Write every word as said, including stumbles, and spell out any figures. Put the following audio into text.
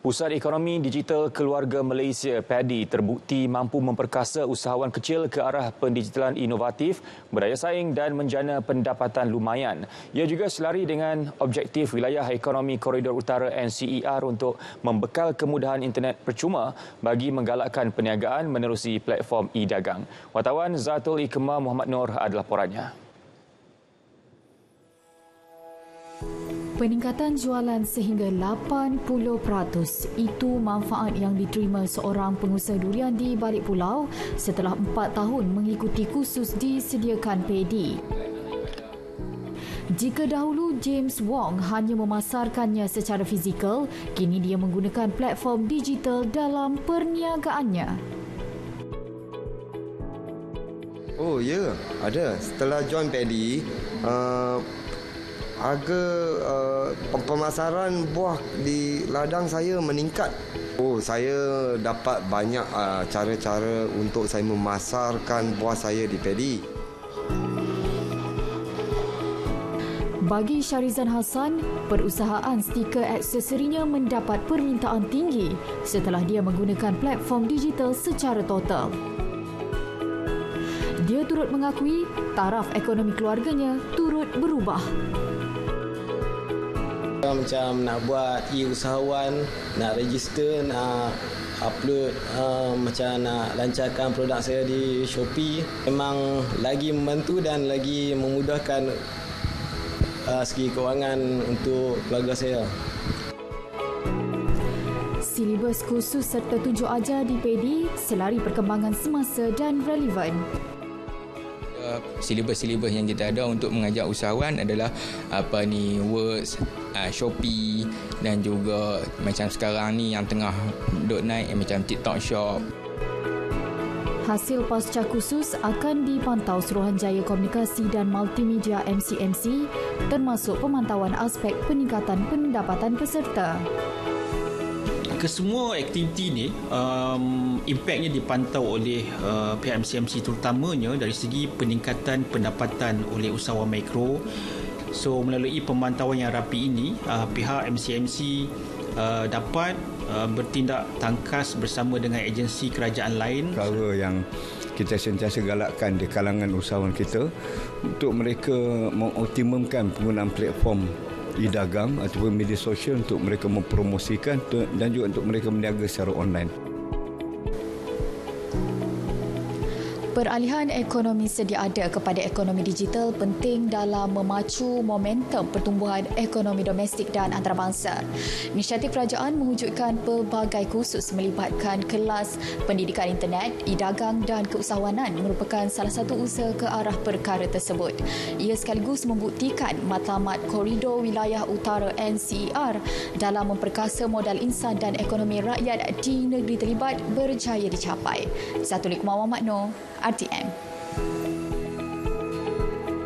Pusat Ekonomi Digital Keluarga Malaysia (P A D I) terbukti mampu memperkasa usahawan kecil ke arah pendigitalan inovatif, berdaya saing dan menjana pendapatan lumayan. Ia juga selari dengan objektif Wilayah Ekonomi Koridor Utara N C E R untuk membekal kemudahan internet percuma bagi menggalakkan perniagaan menerusi platform e-dagang. Wartawan Zatul Ikemah Muhammad Nur ada laporannya. Peningkatan jualan sehingga lapan puluh peratus itu manfaat yang diterima seorang pengusaha durian di balik pulau setelah empat tahun mengikuti kursus disediakan P A D I. Jika dahulu James Wong hanya memasarkannya secara fizikal, kini dia menggunakan platform digital dalam perniagaannya. Oh ya, ada. Setelah join P A D I, uh, harga uh, pemasaran buah di ladang saya meningkat. Oh, saya dapat banyak uh, cara-cara untuk saya memasarkan buah saya di P A D I. Bagi Syarizan Hassan, perusahaan stiker aksesorinya mendapat permintaan tinggi setelah dia menggunakan platform digital secara total. Dia turut mengakui taraf ekonomi keluarganya turut berubah. Macam nak buat e-usahawan, nak register, nak upload, uh, macam nak lancarkan produk saya di Shopee. Memang lagi membantu dan lagi memudahkan uh, segi kewangan untuk keluarga saya. Silibus khusus serta tunjuk ajar di P A D I selari perkembangan semasa dan relevan. Silibus-silibus yang kita ada untuk mengajar usahawan adalah apa ni Words, uh, Shopee dan juga macam sekarang ni yang tengah duk naik macam TikTok Shop. Hasil pasca khusus akan dipantau Suruhanjaya Komunikasi dan Multimedia M C M C termasuk pemantauan aspek peningkatan pendapatan peserta. Kesemua aktiviti ni um, impaknya dipantau oleh uh, pihak M C M C terutamanya dari segi peningkatan pendapatan oleh usahawan mikro. So melalui pemantauan yang rapi ini, uh, pihak M C M C uh, dapat uh, bertindak tangkas bersama dengan agensi kerajaan lain. Perkara yang kita sentiasa galakkan di kalangan usahawan kita untuk mereka mengoptimumkan penggunaan platform e-dagang ataupun media sosial untuk mereka mempromosikan dan juga untuk mereka berniaga secara online. Peralihan ekonomi sedia ada kepada ekonomi digital penting dalam memacu momentum pertumbuhan ekonomi domestik dan antarabangsa. Inisiatif kerajaan mewujudkan pelbagai kursus melibatkan kelas pendidikan internet, e-dagang dan keusahawanan merupakan salah satu usaha ke arah perkara tersebut. Ia sekaligus membuktikan matlamat Koridor Wilayah Utara N C E R dalam memperkasa modal insan dan ekonomi rakyat di negeri terlibat berjaya dicapai. Zatul Ikemah Muhammad Nur, R T M.